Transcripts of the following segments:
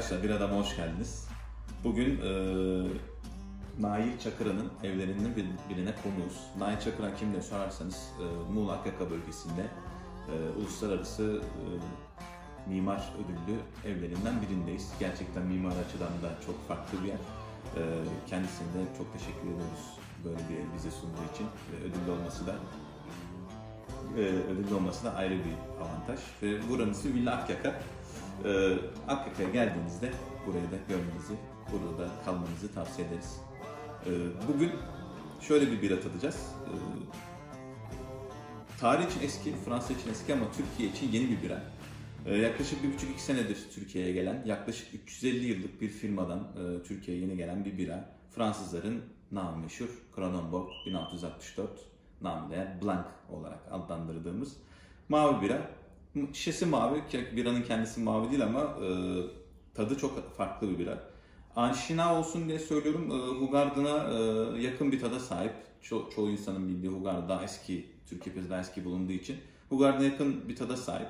Arkadaşlar bir adama hoş geldiniz. Bugün Nail Çakıran'ın evlerinden birine konuğuz. Nail Çakıran kim diye sorarsanız Muğla Akyaka bölgesinde uluslararası mimar ödüllü evlerinden birindeyiz. Gerçekten mimar açıdan da çok farklı bir yer. Kendisine de çok teşekkür ediyoruz böyle bir ev bize sunduğu için. Ödüllü olması da ayrı bir avantaj. Ve buranın ismi Villa Akyaka. Akyaka'ya geldiğinizde burayı da görmenizi, burada kalmanızı tavsiye ederiz. Bugün şöyle bir bira tadacağız. Tarih için eski, Fransa için eski ama Türkiye için yeni bir bira. Yaklaşık 1,5-2 senedir Türkiye'ye gelen, yaklaşık 350 yıllık bir firmadan Türkiye'ye yeni gelen bir bira. Fransızların namı meşhur Kronenbourg 1664, namı değer Blanc olarak adlandırdığımız mavi bira. Şişesi mavi, biranın kendisi mavi değil ama tadı çok farklı bir bira. Aşina olsun diye söylüyorum, Hoegaarden'a yakın bir tada sahip. Çoğu insanın bildiği Hoegaarden daha eski, Türkiye piyasasında daha eski bulunduğu için Hoegaarden'a yakın bir tada sahip.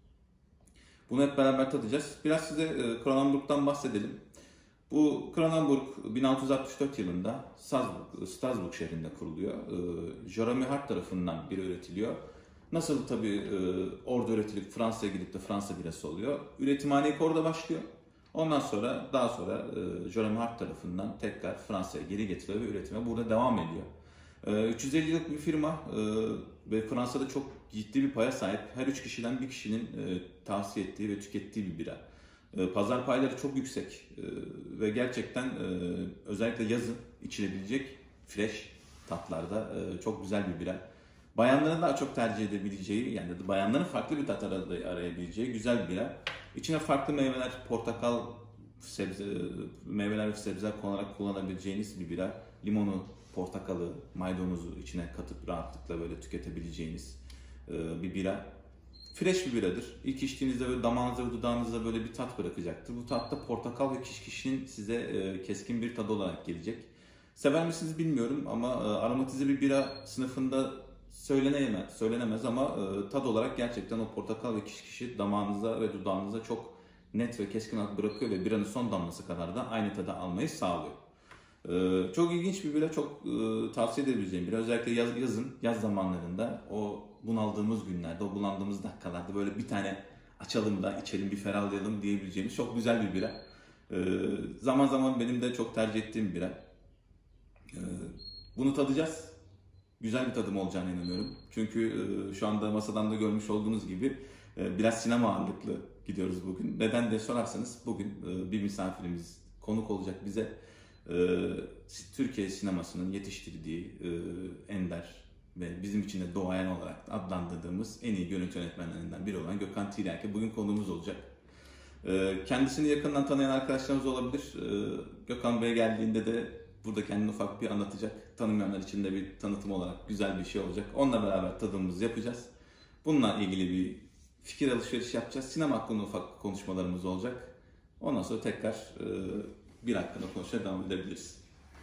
Bunu hep beraber tadacağız. Biraz size Kronenbourg'dan bahsedelim. Bu Kronenbourg 1664 yılında Strasbourg şehrinde kuruluyor. Jerome Hart tarafından biri üretiliyor. Nasıl tabii orada üretilip Fransa'ya gidip de Fransa birası oluyor. Üretimhane ilk orada başlıyor. Ondan sonra daha sonra Jerome Hart tarafından tekrar Fransa'ya geri getiriliyor ve üretime burada devam ediyor. 350 yıllık bir firma ve Fransa'da çok ciddi bir paya sahip. Her 3 kişiden bir kişinin tavsiye ettiği ve tükettiği bir bira. Pazar payları çok yüksek ve gerçekten özellikle yazın içilebilecek fresh tatlarda çok güzel bir bira. Bayanların daha çok tercih edebileceği, yani bayanların farklı bir tat arayabileceği güzel bir bira. İçine farklı meyveler, portakal, meyveler ve sebzeler konarak kullanabileceğiniz bir bira. Limonu, portakalı, maydanozu içine katıp rahatlıkla böyle tüketebileceğiniz bir bira. Fresh bir biradır. İlk içtiğinizde böyle damağınıza ve dudağınıza böyle bir tat bırakacaktır. Bu tat da portakal ve kişnişin size keskin bir tadı olarak gelecek. Sever misiniz bilmiyorum ama aromatize bir bira sınıfında söylenemez ama tad olarak gerçekten o portakal ve kişnişi damağınıza ve dudağınıza çok net ve keskin olarak bırakıyor ve biranın son damlası kadar da aynı tadı almayı sağlıyor. Çok ilginç bir bira, çok tavsiye edebileceğim bira. Özellikle yaz zamanlarında o bunaldığımız günlerde, o bulandığımız dakikalarda böyle bir tane açalım da içelim, bir ferahlayalım diyebileceğimiz çok güzel bir bira. Zaman zaman benim de çok tercih ettiğim bira. Bunu tadacağız. Güzel bir tadım olacağına inanıyorum. Çünkü şu anda masadan da görmüş olduğunuz gibi biraz sinema ağırlıklı gidiyoruz bugün. Neden diye sorarsanız bugün bir misafirimiz konuk olacak bize. Türkiye sinemasının yetiştirdiği ender ve bizim için de doğayan olarak adlandırdığımız en iyi görüntü yönetmenlerinden biri olan Gökhan Tiryaki bugün konuğumuz olacak. Kendisini yakından tanıyan arkadaşlarımız olabilir. Gökhan Bey geldiğinde de burada kendini ufak bir anlatacak. Tanımayanlar için de bir tanıtım olarak güzel bir şey olacak. Onunla beraber tadımımızı yapacağız. Bununla ilgili bir fikir alışverişi yapacağız. Sinema hakkında ufak konuşmalarımız olacak. Ondan sonra tekrar bir hakkında konuşmaya devam edebiliriz.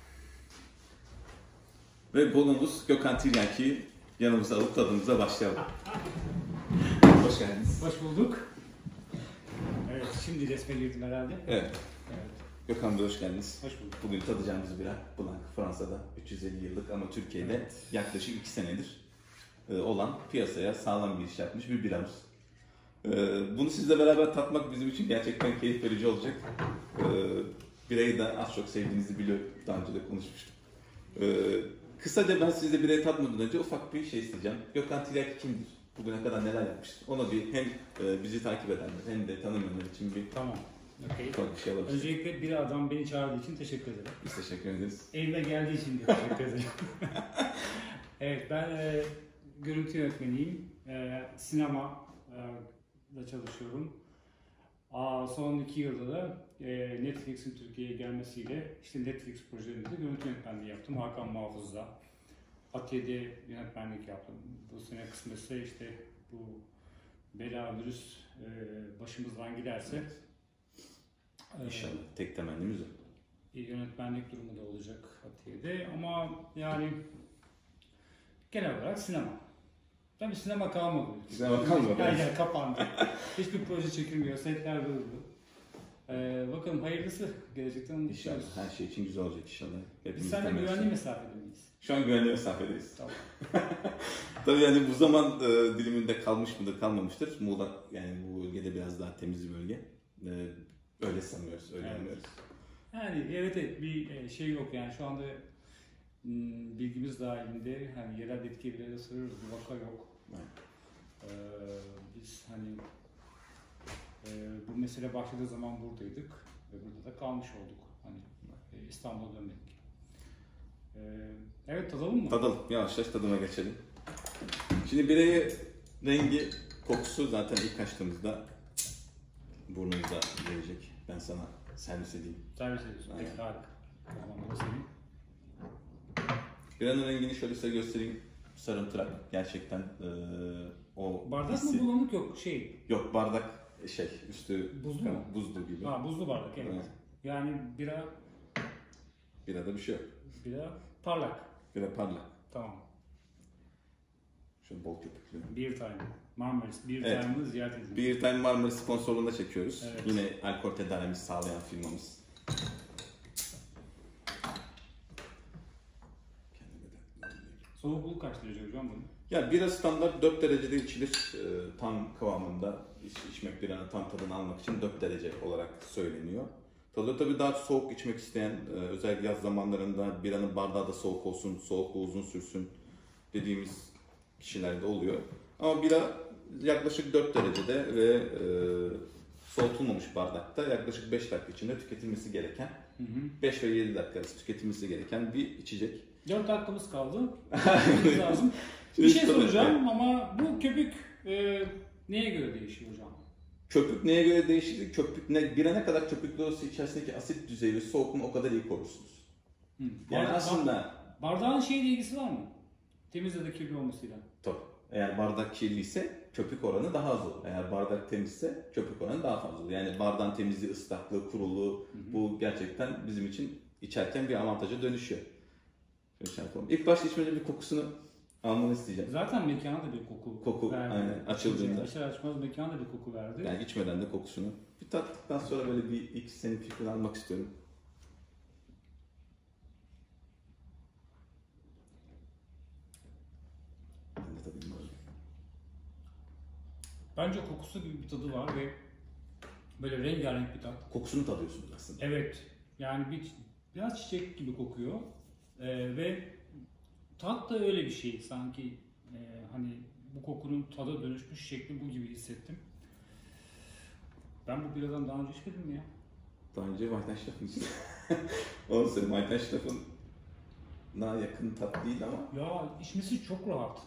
Ve konuğumuz Gökhan Tiryaki'yi yanımıza alıp tadımıza başlayalım. Hoş geldiniz. Hoş bulduk. Evet, şimdi resme girdim herhalde. Evet. Gökhan Bey hoş geldiniz. Hoş bulduk. Bugün tadacağımız bira Blanc, Fransa'da 350 yıllık ama Türkiye'de yaklaşık 2 senedir olan piyasaya sağlam bir iş yapmış bir biramız. Bunu sizle beraber tatmak bizim için gerçekten keyif verici olacak. Birayı da az çok sevdiğinizi biliyorum. Daha önce de konuşmuştum. Kısaca ben sizle birayı tatmadan önce ufak bir şey isteyeceğim. Gökhan Tiryaki kimdir? Bugüne kadar neler yapmıştır? Ona bir hem bizi takip edenler hem de tanımayanlar için bir Tamam. Okay. bir şey alabiliriz. Öncelikle bir adam beni çağırdığı için teşekkür ederim. Biz teşekkür ederiz. Evime geldiği için de teşekkür ederim. Evet, ben görüntü yönetmeniyim. Sinema da çalışıyorum. Son 2 yılda da Netflix'in Türkiye'ye gelmesiyle işte Netflix projelerimizde görüntü yönetmenliği yaptım. Hakan Muhafız'da. Atiye'de yönetmenlik yaptım. Bu sene kısmetse işte bu bela virüs başımızdan giderse İnşallah. Tek temennimiz o. Yönetmenlik durumu da olacak Atiye'de ama yani genel olarak sinema. Tabii sinema kalmadı. Sinema kalmadı. Yani kapandı. Hiçbir proje çekilmiyor, setler durdu. Bakalım hayırlısı. Gelecekten İnşallah umutluyuz. her şey için güzel olacak inşallah. Biz Hepimiz seninle temennisi. güvenli mesafede miyiz? Şu an güvenli mesafedeyiz. Tamam. Tabii yani bu zaman diliminde kalmış mıdır kalmamıştır. Muğla yani bu bölgede biraz daha temiz bir bölge. Öyle sanıyoruz, öyle Evet. anlıyoruz. Yani evet bir şey yok yani şu anda bilgimiz dahilinde hani yerel yetkililere soruyoruz bir vaka yok. Evet. Biz hani bu mesele başladığı zaman buradaydık ve burada da kalmış olduk. Hani İstanbul'a dönmedik. Evet tadalım mı? Tadalım, yavaş yavaş tadıma geçelim. Şimdi bireyi rengi, kokusu zaten ilk açtığımızda burnumuza gelecek. Ben sana servis edeyim. Servis ediyorsun. Aynen. Peki harika. O zaman bu da senin. Biranın rengini şöyle size göstereyim. Sarımtırak. Gerçekten o Bardak hissi- mı bulanık yok şey. Yok bardak üstü Buzlu mu? buzlu gibi. Ha buzlu bardak evet. Evet. Yani bira Birada bir şey yok. parlak. Bira parlak. Tamam. Şöyle bol köpüklü. Beer Time. Marmaris. Beer Evet. Time'ı ziyaret edin. Beer Time Marmaris sponsorluğunda çekiyoruz. Evet. Yine alkol tedariğimizi sağlayan firmamız. Soğukluğu kaç derece hocam bunun? Ya bira standart 4 derecede içilir. Tam kıvamında içmek biranın tam tadını almak için 4 derece olarak söyleniyor. Tadı tabii daha soğuk içmek isteyen, özellikle yaz zamanlarında biranın bardağı da soğuk olsun, soğukluğu uzun sürsün dediğimiz kişilerde oluyor. Ama bira yaklaşık 4 derecede ve soğutulmamış bardakta yaklaşık 5 dakika içinde tüketilmesi gereken, 5 ve 7 dakika arası tüketilmesi gereken bir içecek. 4 dakikamız kaldı. Gitmemiz lazım. Bir şey soracağım ama bu köpük neye göre değişiyor hocam? Köpük neye göre değişir? Bira ne kadar köpüklü olursa içerisindeki asit düzeyi ve soğukluğunu o kadar iyi korursunuz. Yani aslında Bardağın şeyle ilgisi var mı? Temiz ya da kirli olmasıyla. tabii eğer bardak kirliyse köpük oranı daha az olur. Eğer bardak temizse köpük oranı daha fazla olur. Yani bardağın temizliği, ıslaklığı, kuruluğu bu gerçekten bizim için içerken bir avantaja dönüşüyor. Şöyle şey yapalım. İlk başta içmeden bir kokusunu almanı isteyeceğim. Zaten mekana da bir koku verdi. aynen, açıldığında. Açar açmaz mekana da bir koku verdi. Yani içmeden de kokusunu. Bir tattıktan sonra böyle bir ilk senin fikrini almak istiyorum. Ben de tadayım böyle. Bence kokusu gibi bir tadı var ve böyle rengarenk bir tat. Kokusunu tadıyorsunuz aslında. Evet. Yani biraz çiçek gibi kokuyor. Ve tat da öyle bir şey sanki hani bu kokunun tada dönüşmüş şekli bu gibi hissettim. Ben bu biradan daha önce içmedim mi ya? Daha önce Weidenstoff'un içtim. Onu söyleyeyim. Weidenstoff'una yakın tat değil ama. Ya içmesi çok rahat.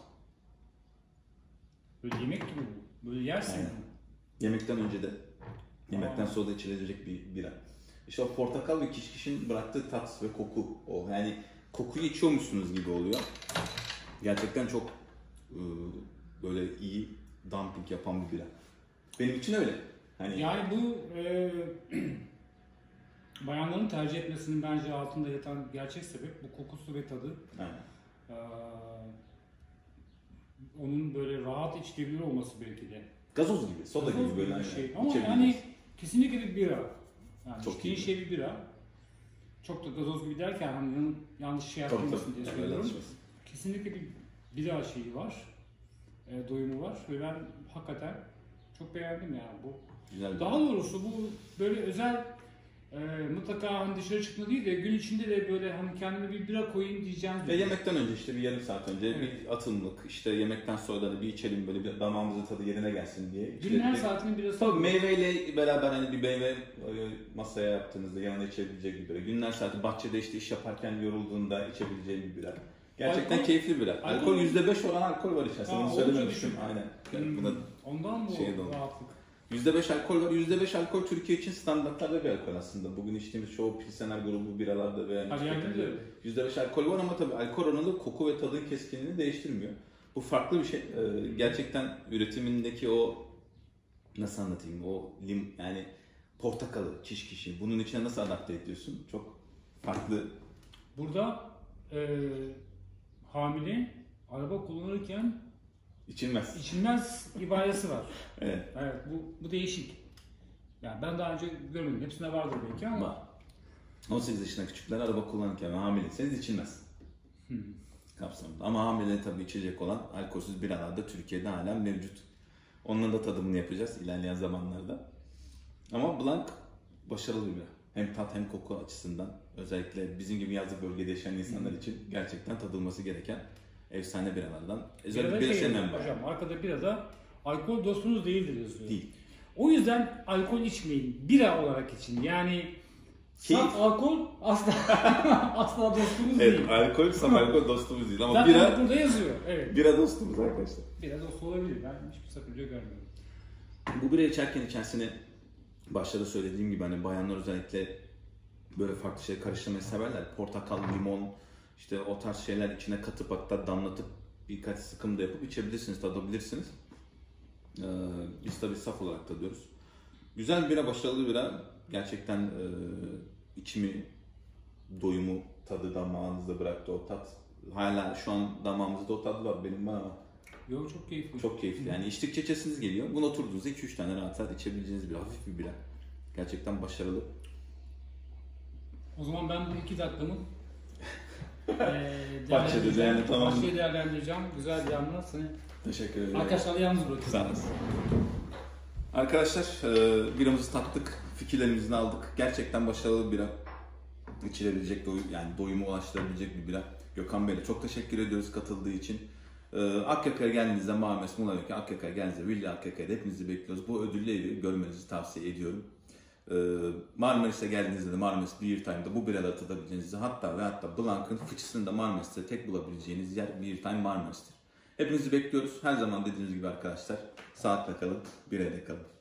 Böyle yemek gibi bu. Böyle yersin. Aynen. Yemekten önce de, yemekten sonra da içilecek bir bira. İşte o portakal ve kişkişin bıraktığı tat ve koku. O yani kokuyu içiyormuşsunuz gibi oluyor. Gerçekten çok böyle iyi dumping yapan bir bira. Benim için öyle. Hani Yani bu bayanların tercih etmesinin bence altında yatan gerçek sebep bu kokusu ve tadı. aynen. Onun böyle rahat içilebilir olması belki de. Gazoz gibi, soda Gazoz gibi böyle bir hani şey. Ama içebiliriz. yani kesinlikle bir bira. Yani Çok içtiğin iyi. şey bir bira. Çok da gazoz gibi derken hani yanlış şey Tabii, yapılmasın diye tabii. söylüyorum. Öyle açmaz. Kesinlikle bir bira şeyi var. Doyumu var ve ben hakikaten çok beğendim yani bu. Güzel bir Daha doğrusu bu böyle özel mutlaka hani dışarı çıkma değil de gün içinde de böyle hani kendime bir bira koyayım diyeceğim. Ve yemekten önce işte bir yarım saat önce Evet. bir atımlık, işte yemekten sonra da bir içelim böyle bir damağımızın tadı yerine gelsin diye. Günün her saatinin birası. Tabii meyveyle beraber hani bir meyve masaya yaptığınızda yanına içebilecek bir bira. Günün her saati bahçede işte iş yaparken yorulduğunda içebileceğin bir bira. Gerçekten Alkol- keyifli bir bira. Alkol %5 oran alkol var içerisinde. Aa, Bunu oldukça söylememiştim. düşük. Aynen. Yani buna Ondan mı şeye o doğru. rahatlık? %5 alkol var. %5 alkol Türkiye için standartlarda bir alkol aslında. Bugün içtiğimiz çoğu Pilsener grubu biralarda ve Hadi yani de öyle. %5 alkol var ama tabii alkol oranı koku ve tadın keskinliğini değiştirmiyor. Bu farklı bir şey. Gerçekten üretimindeki o nasıl anlatayım? O yani portakalı, kişkişi bunun içine nasıl adapte ediyorsun? Çok farklı. Burada hamile araba kullanırken İçilmez. içilmez ibaresi var. Evet. Evet bu değişik. Yani ben daha önce görmedim. Hepsinde vardır belki ama. Var. 18 yaşında küçükler araba kullanırken ve hamileyseniz içilmez kapsamında. Ama hamile tabii içecek olan alkolsüz biralar da Türkiye'de hala mevcut. Onların da tadımını yapacağız ilerleyen zamanlarda. Ama Blanc başarılı bir bira. Hem tat hem koku açısından. Özellikle bizim gibi yazlık bölgede yaşayan insanlar için gerçekten tadılması gereken efsane biralardan. Özellikle bira sevmem var. Hocam arkada birada alkol dostunuz değildir yazıyor. Değil. O yüzden alkol içmeyin. Bira olarak için. Yani saf alkol asla asla dostumuz değil. Evet, alkol, saf alkol dostumuz değil ama Zaten bira, burada yazıyor. Evet. bira dostumuz arkadaşlar. Bira dostu olabilir. Ben hiçbir sakınca görmüyorum. Bu bira içerken içerisine başta da söylediğim gibi hani bayanlar özellikle böyle farklı şey karıştırmayı severler. Portakal, limon, işte o tarz şeyler içine katıp hatta damlatıp birkaç sıkım da yapıp içebilirsiniz, tadabilirsiniz. Biz tabii saf olarak tadıyoruz. Güzel bir bira, başarılı bir bira. Gerçekten içimi, doyumu, tadı damağınızda bıraktı o tat. Hala şu an damağımızda o tat var benim ama Yok çok keyifli. çok keyifli. Yani içtikçe içesiniz geliyor. Bunu oturduğunuzda 2-3 tane rahat rahat içebileceğiniz bir hafif bir bira. Gerçekten başarılı. O zaman ben bu 2 dakikamı Bahçede yani tamam. Bahçede değerlendireceğim. Güzel bir anla seni. Teşekkür ederim. Arkadaşlarla yalnız bırakıyorum. Sağ olasın. Arkadaşlar biramızı tattık, fikirlerimizi aldık. Gerçekten başarılı bir bira. İçilebilecek, yani doyuma ulaştırabilecek bir bira. Gökhan Bey'le çok teşekkür ediyoruz katıldığı için. Akyaka'ya geldiğinizde Marmaris, Muğla'daki Akyaka'ya geldiğinizde Villa Akyaka'da hepinizi bekliyoruz. Bu ödüllü evi görmenizi tavsiye ediyorum. Marmaris'e geldiğinizde de Marmaris Beer Time'da bu biraları tadabileceğinizi hatta ve hatta Blanc'ın fıçısını da Marmaris'te tek bulabileceğiniz yer Beer Time Marmaris'tir. Hepinizi bekliyoruz. Her zaman dediğimiz gibi arkadaşlar saatle kalın, birayla kalın.